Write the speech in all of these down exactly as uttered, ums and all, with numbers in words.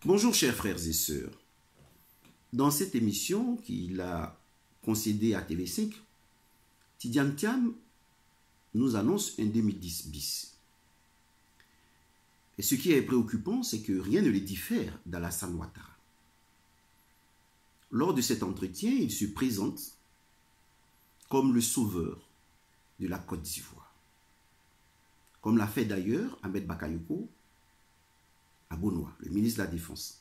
Bonjour chers frères et sœurs. Dans cette émission qu'il a concédée à T V cinq, Tidiane Thiam nous annonce un deux mille dix bis. Et ce qui est préoccupant, c'est que rien ne le diffère d'Alassane Ouattara. Lors de cet entretien, il se présente comme le sauveur de la Côte d'Ivoire. Comme l'a fait d'ailleurs Ahmed Bakayoko à Bonois, le ministre de la Défense.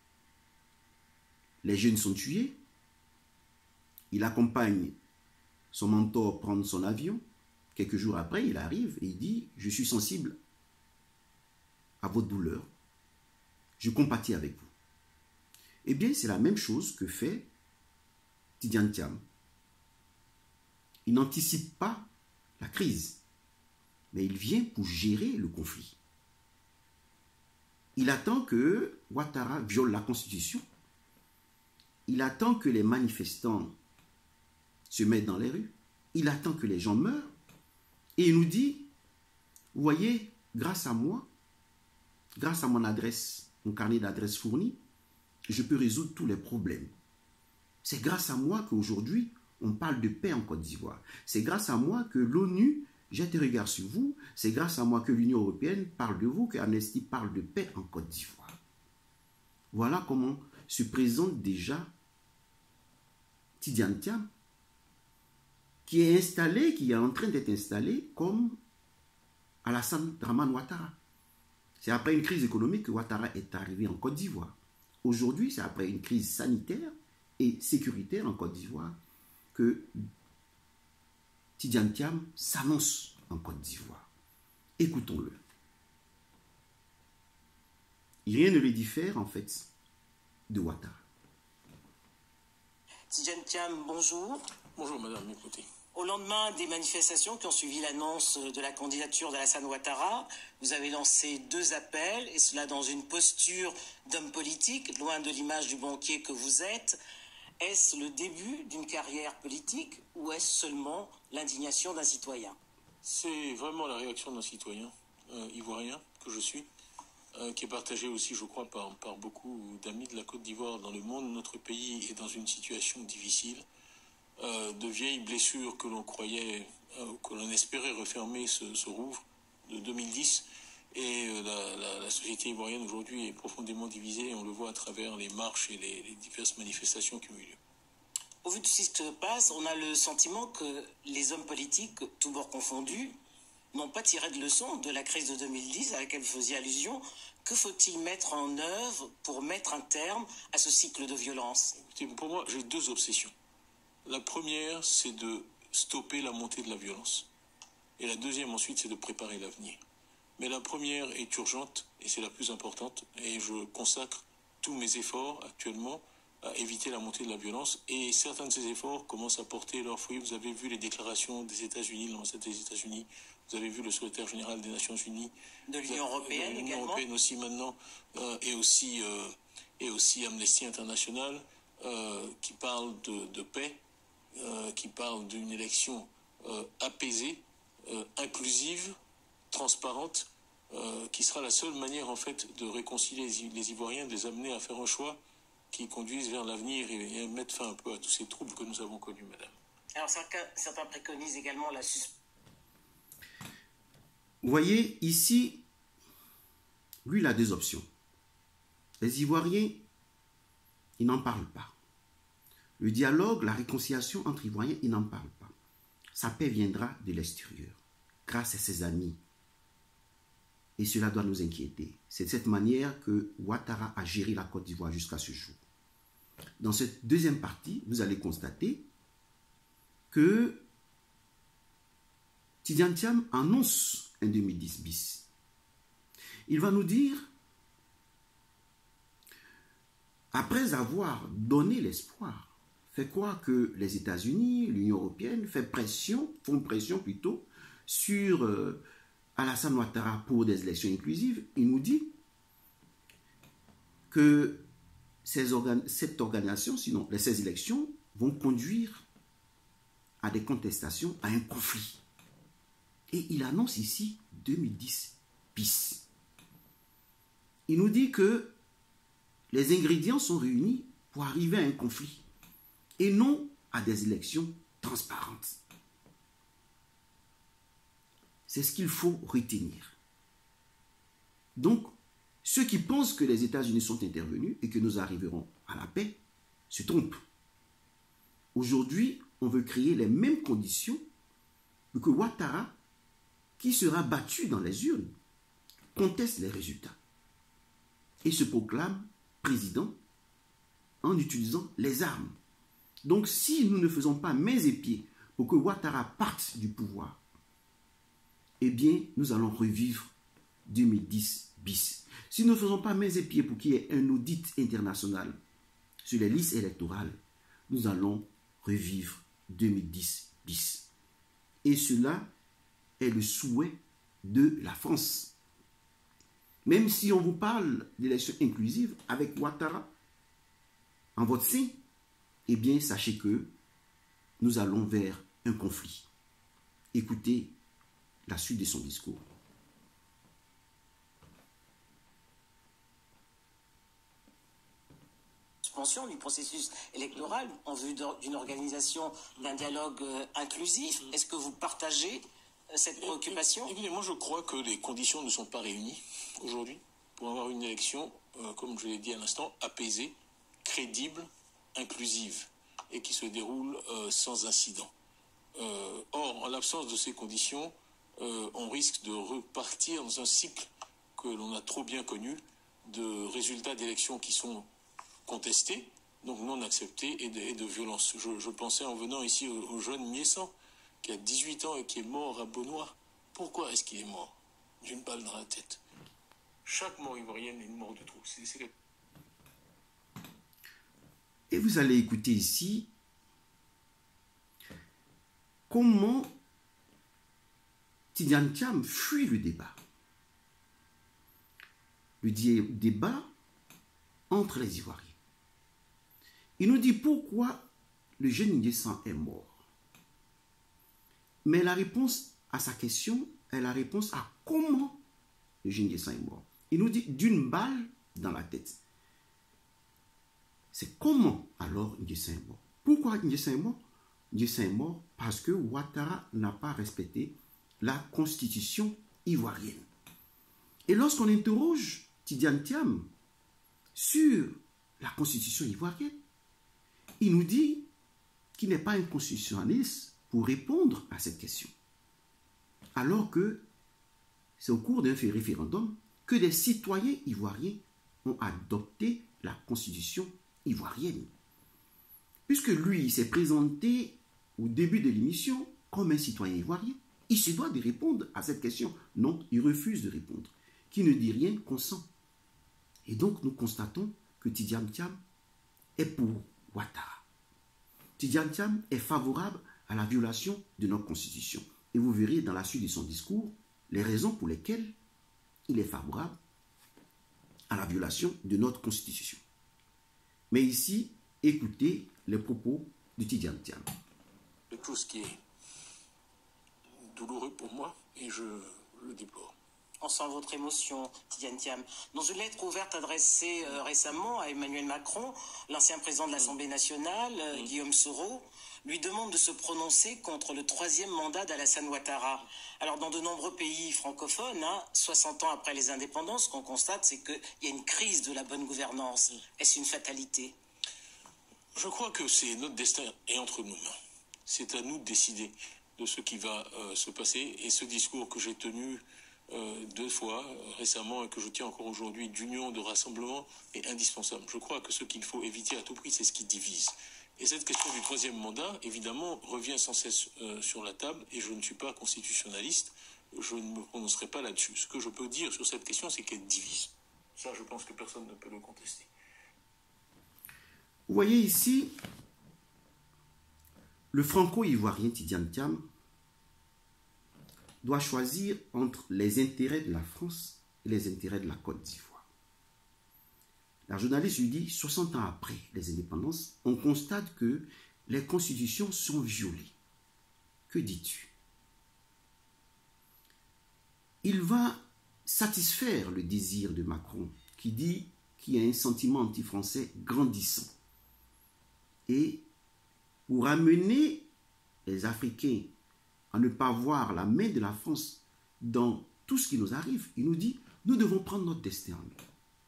Les jeunes sont tués. Il accompagne son mentor prendre son avion. Quelques jours après, il arrive et il dit « Je suis sensible à votre douleur. Je compatis avec vous. » Eh bien, c'est la même chose que fait Tidiane Thiam. Il n'anticipe pas la crise, mais il vient pour gérer le conflit. Il attend que Ouattara viole la Constitution. Il attend que les manifestants se mettent dans les rues. Il attend que les gens meurent. Et il nous dit, vous voyez, grâce à moi, grâce à mon adresse, mon carnet d'adresses fourni, je peux résoudre tous les problèmes. C'est grâce à moi qu'aujourd'hui, on parle de paix en Côte d'Ivoire. C'est grâce à moi que l'ONU jette un regard sur vous. C'est grâce à moi que l'Union européenne parle de vous, que Amnesty parle de paix en Côte d'Ivoire. Voilà comment se présente déjà Tidiane Thiam, qui est installé, qui est en train d'être installé comme Alassane Dramane Ouattara. C'est après une crise économique que Ouattara est arrivé en Côte d'Ivoire. Aujourd'hui, c'est après une crise sanitaire et sécuritaire en Côte d'Ivoire que Tidiane Thiam s'annonce en Côte d'Ivoire. Écoutons-le. Rien ne le diffère, en fait, de Ouattara. Tidiane Thiam, bonjour. Bonjour madame, écoutez. Au lendemain des manifestations qui ont suivi l'annonce de la candidature d'Alassane Ouattara, vous avez lancé deux appels, et cela dans une posture d'homme politique, loin de l'image du banquier que vous êtes. Est-ce le début d'une carrière politique ou est-ce seulement l'indignation d'un citoyen? C'est vraiment la réaction d'un citoyen euh, ivoirien que je suis, euh, qui est partagée aussi, je crois, par, par beaucoup d'amis de la Côte d'Ivoire dans le monde. Notre pays est dans une situation difficile. Euh, de vieilles blessures que l'on croyait, euh, que l'on espérait refermer se, se rouvrent de deux mille dix. Et euh, la, la, la société ivoirienne aujourd'hui est profondément divisée, et on le voit à travers les marches et les, les diverses manifestations qui ont eu lieu. Au vu de ce qui se passe, on a le sentiment que les hommes politiques, tous bords confondus, n'ont pas tiré de leçon de la crise de deux mille dix à laquelle vous faisiez allusion. Que faut-il mettre en œuvre pour mettre un terme à ce cycle de violence? Pour moi, j'ai deux obsessions. La première, c'est de stopper la montée de la violence. Et la deuxième, ensuite, c'est de préparer l'avenir. Mais la première est urgente et c'est la plus importante. Et je consacre tous mes efforts actuellement à éviter la montée de la violence. Et certains de ces efforts commencent à porter leurs fruits. Vous avez vu les déclarations des États-Unis, l'ambassade des États-Unis. Vous avez vu le secrétaire général des Nations Unies. De l'Union européenne également. L'Union européenne aussi maintenant. Euh, et, aussi, euh, et aussi Amnesty International euh, qui parle de, de paix. Euh, qui parle d'une élection euh, apaisée, euh, inclusive, transparente, euh, qui sera la seule manière en fait de réconcilier les, les Ivoiriens, de les amener à faire un choix qui conduise vers l'avenir et, et mettre fin un peu à tous ces troubles que nous avons connus, madame. Alors certains, certains préconisent également la suspension. Vous voyez, ici, lui, il a deux options. Les Ivoiriens, ils n'en parlent pas. Le dialogue, la réconciliation entre Ivoiriens, il n'en parle pas. Sa paix viendra de l'extérieur, grâce à ses amis. Et cela doit nous inquiéter. C'est de cette manière que Ouattara a géré la Côte d'Ivoire jusqu'à ce jour. Dans cette deuxième partie, vous allez constater que Tidiane Thiam annonce un deux mille dix bis. Il va nous dire, après avoir donné l'espoir, fait croire que les États-Unis, l'Union européenne fait pression, font pression plutôt sur euh, Alassane Ouattara pour des élections inclusives. Il nous dit que ces organ cette organisation, sinon ces élections, vont conduire à des contestations, à un conflit. Et il annonce ici deux mille dix bis. Il nous dit que les ingrédients sont réunis pour arriver à un conflit et non à des élections transparentes. C'est ce qu'il faut retenir. Donc, ceux qui pensent que les États-Unis sont intervenus et que nous arriverons à la paix se trompent. Aujourd'hui, on veut créer les mêmes conditions pour que Ouattara, qui sera battu dans les urnes, conteste les résultats et se proclame président en utilisant les armes. Donc, si nous ne faisons pas mains et pieds pour que Ouattara parte du pouvoir, eh bien, nous allons revivre deux mille dix bis. Si nous ne faisons pas mains et pieds pour qu'il y ait un audit international sur les listes électorales, nous allons revivre deux mille dix bis. Et cela est le souhait de la France. Même si on vous parle d'élections inclusives avec Ouattara en votre sein, eh bien, sachez que nous allons vers un conflit. Écoutez la suite de son discours. Suspension du processus électoral en vue d'une organisation d'un dialogue euh, inclusif. Est-ce que vous partagez euh, cette préoccupation? Écoutez, moi je crois que les conditions ne sont pas réunies aujourd'hui pour avoir une élection, euh, comme je l'ai dit à l'instant, apaisée, crédible, inclusive et qui se déroule euh, sans incident. Euh, or, en l'absence de ces conditions, euh, on risque de repartir dans un cycle que l'on a trop bien connu de résultats d'élections qui sont contestés, donc non acceptés, et de, et de violence. Je, je pensais en venant ici au, au jeune Miessan, qui a dix-huit ans et qui est mort à Beaunois. Pourquoi est-ce qu'il est mort? D'une balle dans la tête. Chaque mort ivoirienne est une mort de trop. C'est, c'est... Et vous allez écouter ici comment Tidiane Thiam fuit le débat. Le débat entre les Ivoiriens. Il nous dit pourquoi le jeune Nguessan est mort. Mais la réponse à sa question est la réponse à comment le jeune Nguessan est mort. Il nous dit d'une balle dans la tête. C'est comment alors Nguessan est mort. Pourquoi Nguessan est mort? Nguessan est mort parce que Ouattara n'a pas respecté la constitution ivoirienne. Et lorsqu'on interroge Tidiane Thiam sur la constitution ivoirienne, il nous dit qu'il n'est pas un constitutionnaliste pour répondre à cette question. Alors que c'est au cours d'un référendum que des citoyens ivoiriens ont adopté la constitution ivoirienne. Puisque lui, il s'est présenté au début de l'émission comme un citoyen ivoirien, il se doit de répondre à cette question. Non, il refuse de répondre. Qui ne dit rien consent. Et donc, nous constatons que Tidiane Thiam est pour Ouattara. Tidiane Thiam est favorable à la violation de notre constitution. Et vous verrez dans la suite de son discours les raisons pour lesquelles il est favorable à la violation de notre constitution. Mais ici, écoutez les propos de Tidiane Thiam. Quelque chose qui est douloureux pour moi et je le déplore. On sent votre émotion, Tidiane Thiam. Dans une lettre ouverte adressée euh, récemment à Emmanuel Macron, l'ancien président de l'Assemblée nationale, euh, mmh. Guillaume Soro, lui demande de se prononcer contre le troisième mandat d'Alassane Ouattara. Alors, dans de nombreux pays francophones, hein, soixante ans après les indépendances, ce qu'on constate, c'est qu'il y a une crise de la bonne gouvernance. Est-ce une fatalité? Je crois que c'est notre destin est entre nos mains. C'est à nous de décider de ce qui va euh, se passer. Et ce discours que j'ai tenu euh, deux fois euh, récemment et que je tiens encore aujourd'hui d'union, de rassemblement est indispensable. Je crois que ce qu'il faut éviter à tout prix, c'est ce qui divise. Et cette question du troisième mandat, évidemment, revient sans cesse euh, sur la table et je ne suis pas constitutionnaliste, je ne me prononcerai pas là-dessus. Ce que je peux dire sur cette question, c'est qu'elle divise. Ça, je pense que personne ne peut le contester. Vous voyez ici, le franco-ivoirien Tidiane Thiam doit choisir entre les intérêts de la France et les intérêts de la Côte d'Ivoire. La journaliste lui dit, soixante ans après les indépendances, on constate que les constitutions sont violées. Que dis-tu? Il va satisfaire le désir de Macron qui dit qu'il y a un sentiment anti-français grandissant. Et pour amener les Africains à ne pas voir la main de la France dans tout ce qui nous arrive, il nous dit, nous devons prendre notre destin en main.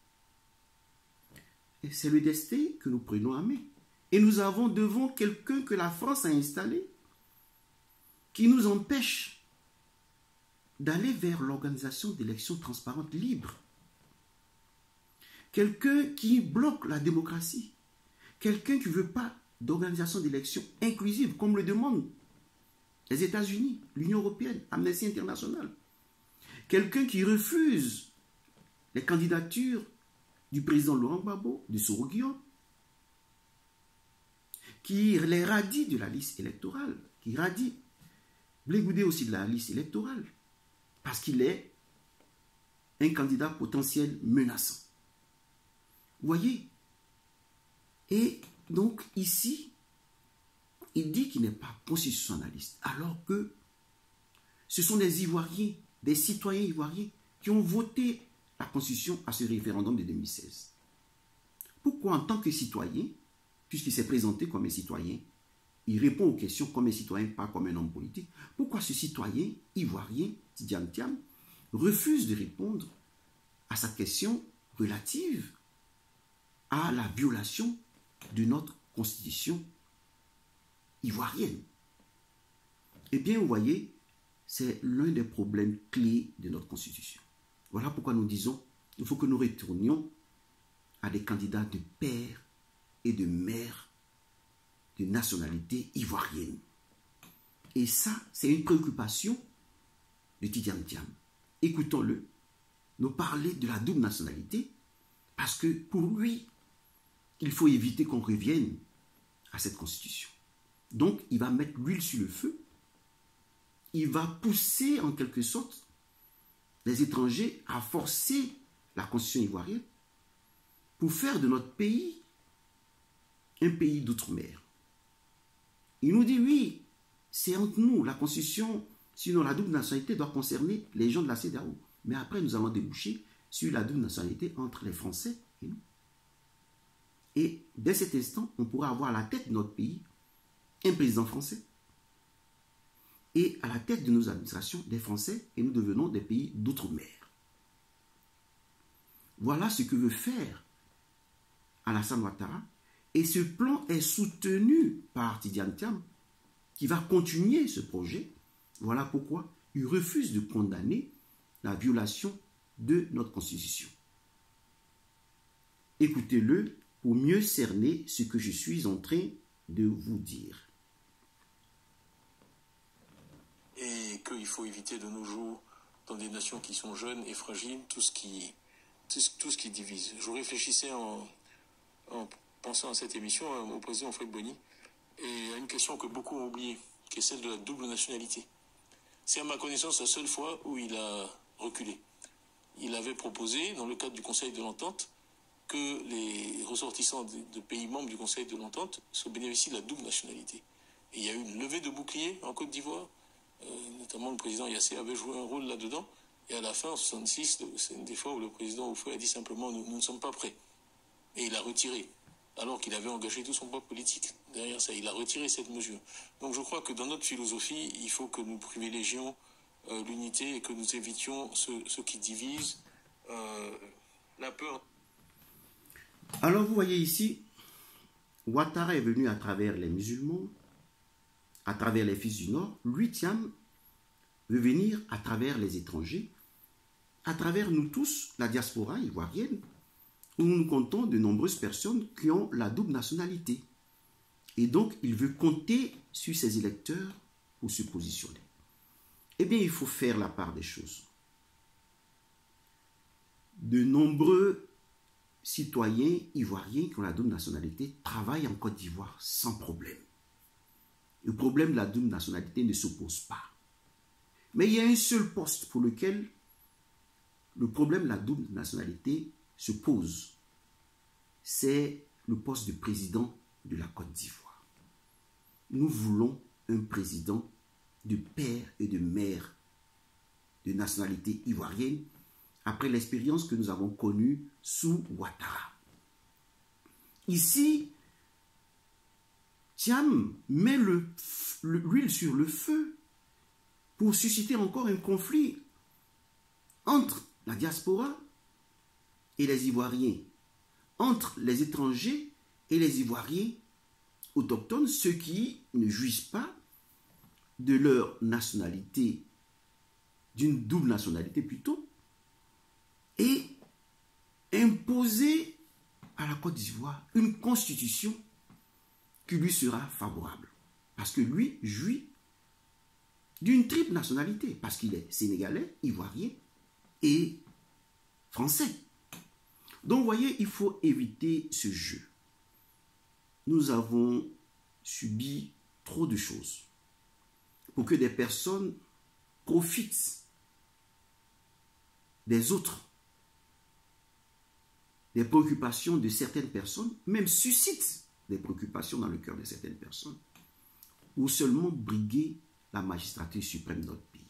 Et c'est le destin que nous prenons en main. Et nous avons devant quelqu'un que la France a installé, qui nous empêche d'aller vers l'organisation d'élections transparentes libres. Quelqu'un qui bloque la démocratie. Quelqu'un qui ne veut pas d'organisation d'élections inclusive, comme le demandent les États-Unis, l'Union européenne, Amnesty International. Quelqu'un qui refuse les candidatures du président Laurent Gbagbo, de Soro Guillaume, qui les radie de la liste électorale, qui radie Blé Goudé aussi de la liste électorale, parce qu'il est un candidat potentiel menaçant. Vous voyez? Et donc ici, il dit qu'il n'est pas constitutionnaliste, alors que ce sont des Ivoiriens, des citoyens ivoiriens qui ont voté la Constitution à ce référendum de deux mille seize. Pourquoi en tant que citoyen, puisqu'il s'est présenté comme un citoyen, il répond aux questions comme un citoyen, pas comme un homme politique, pourquoi ce citoyen ivoirien, Tidiane Thiam, refuse de répondre à sa question relative à la violation de notre Constitution ivoirienne? Eh bien, vous voyez, c'est l'un des problèmes clés de notre Constitution. Voilà pourquoi nous disons qu'il faut que nous retournions à des candidats de père et de mère de nationalité ivoirienne. Et ça, c'est une préoccupation de Tidiane Thiam. Écoutons-le nous parler de la double nationalité, parce que pour lui, il faut éviter qu'on revienne à cette constitution. Donc, il va mettre l'huile sur le feu. Il va pousser, en quelque sorte, les étrangers à forcer la constitution ivoirienne pour faire de notre pays un pays d'outre-mer. Il nous dit, oui, c'est entre nous, la constitution, sinon la double nationalité doit concerner les gens de la CEDEAO. Mais après, nous allons déboucher sur la double nationalité entre les Français et nous. Et dès cet instant, on pourra avoir à la tête de notre pays un président français. Et à la tête de nos administrations, des Français, et nous devenons des pays d'outre-mer. Voilà ce que veut faire Alassane Ouattara. Et ce plan est soutenu par Tidiane Thiam, qui va continuer ce projet. Voilà pourquoi il refuse de condamner la violation de notre Constitution. Écoutez-le pour mieux cerner ce que je suis en train de vous dire. Et qu'il faut éviter de nos jours, dans des nations qui sont jeunes et fragiles, tout ce qui, tout ce, tout ce qui divise. Je réfléchissais en, en pensant à cette émission au président Fred Bonny et à une question que beaucoup ont oubliée, qui est celle de la double nationalité. C'est à ma connaissance la seule fois où il a reculé. Il avait proposé, dans le cadre du Conseil de l'Entente, que les ressortissants de pays membres du Conseil de l'Entente se bénéficient de la double nationalité. Et il y a eu une levée de bouclier en Côte d'Ivoire, euh, notamment le président Yassé avait joué un rôle là-dedans, et à la fin, en soixante-six, c'est une des fois où le président Oufoué a dit simplement nous, nous ne sommes pas prêts. Et il a retiré, alors qu'il avait engagé tout son poids politique derrière ça. Il a retiré cette mesure. Donc je crois que dans notre philosophie, il faut que nous privilégions euh, l'unité et que nous évitions ce, ce qui divise, euh, la peur. Alors vous voyez ici, Ouattara est venu à travers les musulmans, à travers les fils du Nord. Lui, Thiam, veut venir à travers les étrangers, à travers nous tous, la diaspora ivoirienne, où nous comptons de nombreuses personnes qui ont la double nationalité. Et donc, il veut compter sur ses électeurs pour se positionner. Eh bien, il faut faire la part des choses. De nombreux citoyens ivoiriens qui ont la double nationalité travaillent en Côte d'Ivoire sans problème. Le problème de la double nationalité ne s'oppose pas. Mais il y a un seul poste pour lequel le problème de la double nationalité se pose. C'est le poste de président de la Côte d'Ivoire. Nous voulons un président de père et de mère de nationalité ivoirienne après l'expérience que nous avons connue sous Ouattara. Ici, Thiam met l'huile sur le feu pour susciter encore un conflit entre la diaspora et les Ivoiriens, entre les étrangers et les Ivoiriens autochtones, ceux qui ne jouissent pas de leur nationalité, d'une double nationalité plutôt, et imposer à la Côte d'Ivoire une constitution qui lui sera favorable. Parce que lui jouit d'une triple nationalité, parce qu'il est sénégalais, ivoirien et français. Donc, vous voyez, il faut éviter ce jeu. Nous avons subi trop de choses pour que des personnes profitent des autres, des préoccupations de certaines personnes, même suscitent des préoccupations dans le cœur de certaines personnes, ou seulement briguer la magistrature suprême de notre pays.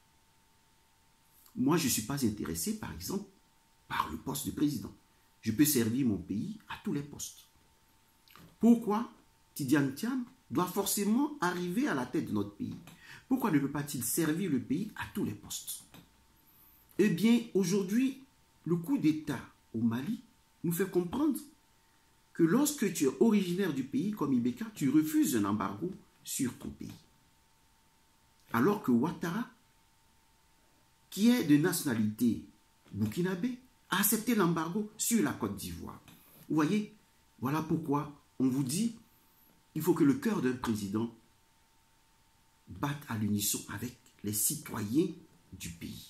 Moi, je ne suis pas intéressé, par exemple, par le poste de président. Je peux servir mon pays à tous les postes. Pourquoi Tidjane Thiam doit forcément arriver à la tête de notre pays? Pourquoi ne peut pas-il servir le pays à tous les postes? Eh bien, aujourd'hui, le coup d'État au Mali nous fait comprendre que lorsque tu es originaire du pays comme Ibeka, tu refuses un embargo sur ton pays. Alors que Ouattara, qui est de nationalité burkinabé, a accepté l'embargo sur la Côte d'Ivoire. Vous voyez, voilà pourquoi on vous dit il faut que le cœur d'un président batte à l'unisson avec les citoyens du pays.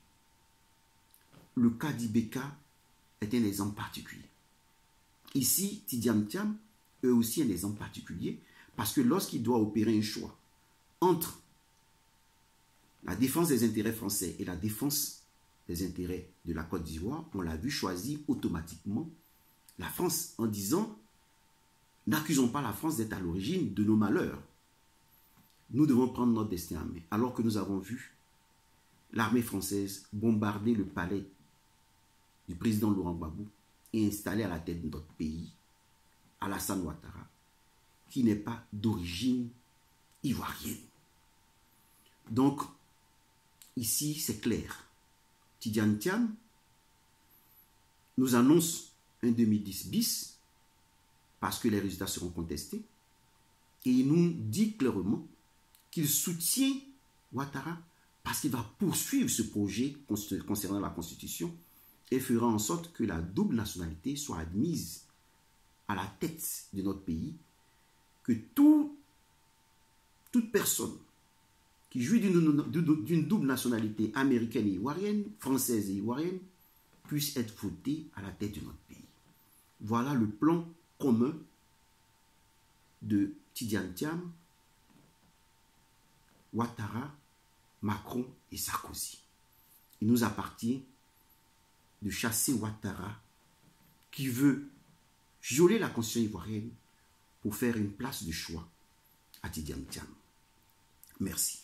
Le cas d'Ibeka est un exemple particulier. Ici, Tidjane Thiam est aussi un exemple particulier parce que lorsqu'il doit opérer un choix entre la défense des intérêts français et la défense des intérêts de la Côte d'Ivoire, on l'a vu choisir automatiquement la France en disant « N'accusons pas la France d'être à l'origine de nos malheurs. Nous devons prendre notre destin en main. » Alors que nous avons vu l'armée française bombarder le palais du président Laurent Gbagbo et installer à la tête de notre pays Alassane Ouattara, qui n'est pas d'origine ivoirienne. Donc, ici, c'est clair. Tidjane Thiam nous annonce un deux mille dix bis parce que les résultats seront contestés et il nous dit clairement qu'il soutient Ouattara parce qu'il va poursuivre ce projet concernant la Constitution et fera en sorte que la double nationalité soit admise à la tête de notre pays, que tout, toute personne qui jouit d'une double nationalité américaine et ivoirienne, française et ivoirienne, puisse être votée à la tête de notre pays. Voilà le plan commun de Tidjane Thiam, Ouattara, Macron et Sarkozy. Il nous appartient de chasser Ouattara qui veut violer la constitution ivoirienne pour faire une place de choix à Tidjane Thiam. Merci.